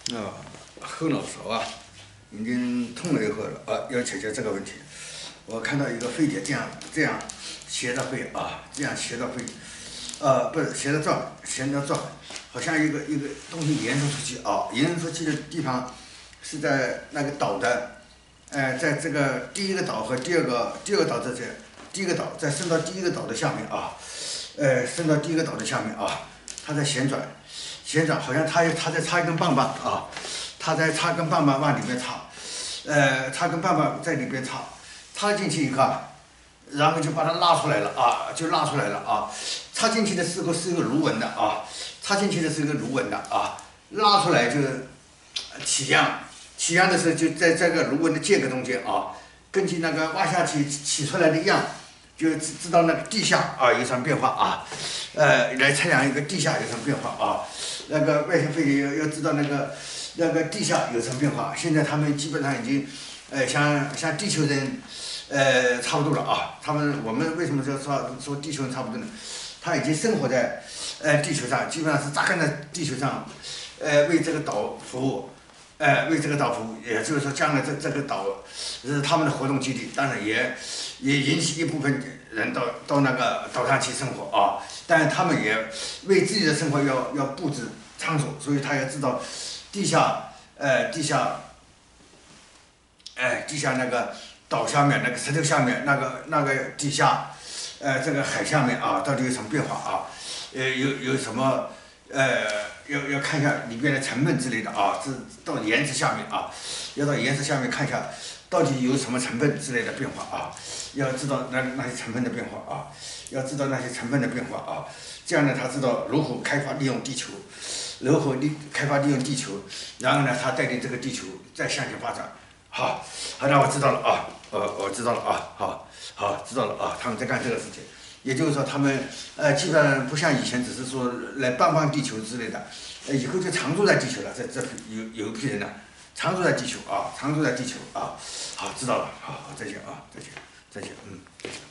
后脑勺已经痛了以后要解决这个问题。我看到一个肺结这样斜着肺这样斜着肺，不是斜着转，好像一个东西延伸出去延伸出去的地方是在那个岛的，在这个第一个岛和第二个岛之间，第一个岛再伸到第一个岛的下面伸到第一个岛的下面它在旋转，好像它在插一根棒棒它在插根棒棒往里面插，插根棒棒在里边插进去以后然后就把它拉出来了插进去的时候是一个螺纹的拉出来就起样的时候就在这个螺纹的间隔中间根据那个挖下去起出来的样，就知道那个地下有什么变化来测量一个地下有什么变化那个外星飞碟要知道那个地下有什么变化。现在他们基本上已经像地球人差不多了我们为什么说地球人差不多呢？他已经生活在地球上，基本上是扎根在地球上为这个岛服务。也就是说，将来这个岛是他们的活动基地，当然也引起一部分人到那个岛上去生活但是他们也为自己的生活要布置场所，所以他要知道地下那个岛下面那个石头下面那个底下这个海下面到底有什么变化有什么要看一下里边的成分之类的这到岩石下面要到岩石下面看一下到底有什么成分之类的变化要知道那些成分的变化这样呢他知道如何开发利用地球，然后呢他带领这个地球再向前发展。好，那我知道了我知道了好，知道了他们在干这个事情。也就是说，他们基本上不像以前，只是说来帮地球之类的，以后就常住在地球了。这有一批人呢，常住在地球好，知道了，好，再见再见，再见。